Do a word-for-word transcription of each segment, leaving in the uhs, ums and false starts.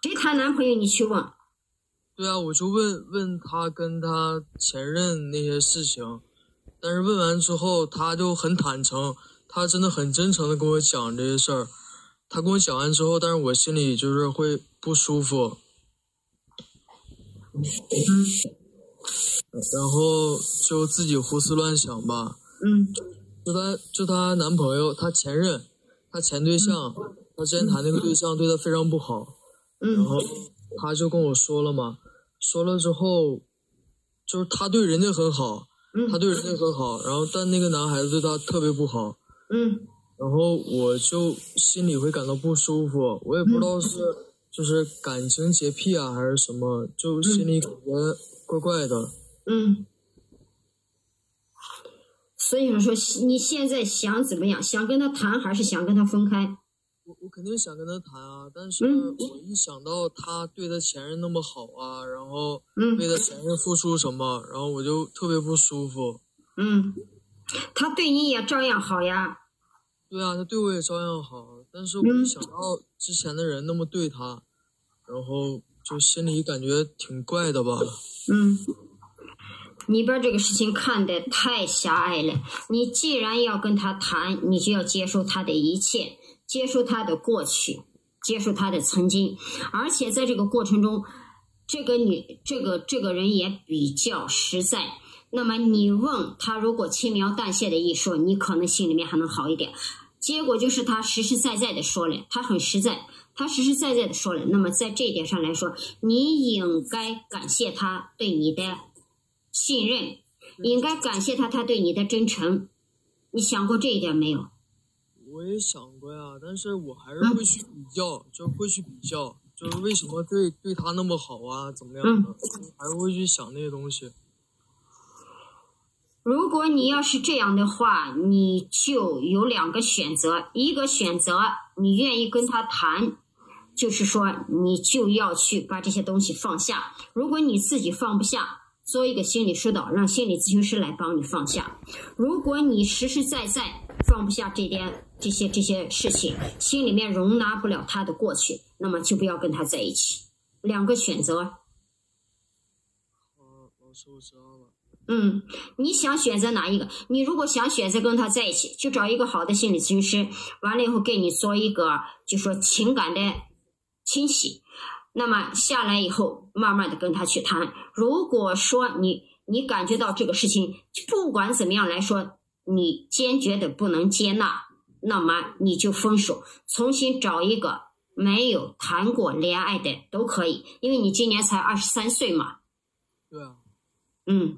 谁谈男朋友你去问？ 对啊，我就问问他跟他前任那些事情，但是问完之后他就很坦诚，他真的很真诚的跟我讲这些事儿。他跟我讲完之后，但是我心里就是会不舒服。 嗯然后就自己胡思乱想吧。 嗯， 就她就她男朋友，她前任，她前对象，她之前谈那个对象对她非常不好。 嗯， 然后她就跟我说了嘛，说了之后，就是她对人家很好， 嗯， 她对人家很好，然后但那个男孩子对她特别不好。 嗯， 然后我就心里会感到不舒服，我也不知道是就是感情洁癖啊还是什么，就心里感觉怪怪的。 嗯，所以说你现在想怎么样？想跟他谈还是想跟他分开？ 我我肯定想跟他谈啊，但是嗯我一想到他对他前任那么好啊，然后嗯为他前任付出什么，然后我就特别不舒服。 嗯，他对你也照样好呀。 对啊，他对我也照样好，但是我一想到之前的人那么对他，然后就心里感觉挺怪的吧。 嗯，你把这个事情看得太狭隘了。你既然要跟他谈，你就要接受他的一切，接受他的过去，接受他的曾经，而且在这个过程中，这个女这个这个人也比较实在。那么你问他，如果轻描淡写的一说，你可能心里面还能好一点。结果就是他实实在在的说了，他很实在，他实实在在的说了。那么在这一点上来说，你应该感谢他对你的信任，应该感谢他他对你的真诚。你想过这一点没有？ 我也想过呀，但是我还是会去比较，嗯、就是会去比较，就是为什么对对他那么好啊，怎么样的，嗯、还是会去想那些东西。 如果你要是这样的话，你就有两个选择，一个选择你愿意跟他谈，就是说你就要去把这些东西放下。如果你自己放不下，做一个心理疏导，让心理咨询师来帮你放下。如果你实实在在放不下这点这些这些事情，心里面容纳不了他的过去，那么就不要跟他在一起。两个选择。 好，老师，我知道了。 嗯，你想选择哪一个？你如果想选择跟他在一起，就找一个好的心理咨询师，完了以后给你做一个就说情感的清洗。那么下来以后，慢慢的跟他去谈。如果说你你感觉到这个事情不管怎么样来说，你坚决的不能接纳，那么你就分手，重新找一个没有谈过恋爱的都可以，因为你今年才二十三岁嘛。 对啊。 嗯。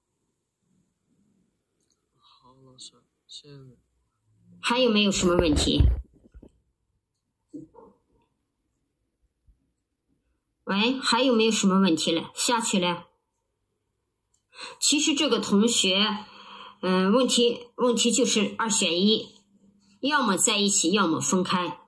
好，老师，谢谢你。 还有没有什么问题？喂，还有没有什么问题了？下去了。其实这个同学，嗯、呃，问题问题就是二选一，要么在一起，要么分开。